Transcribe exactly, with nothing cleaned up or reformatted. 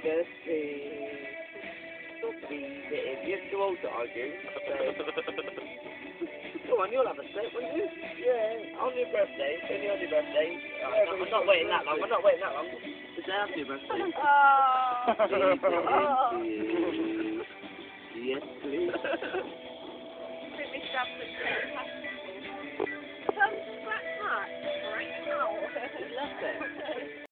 birthday. You're too old to argue. Come on, you'll have a set, won't you? Yeah. On your birthday. It's only on your birthday. Uh, yeah, I'm not waiting that long. I'm not waiting that long. The day after your birthday. Oh. Yes, please.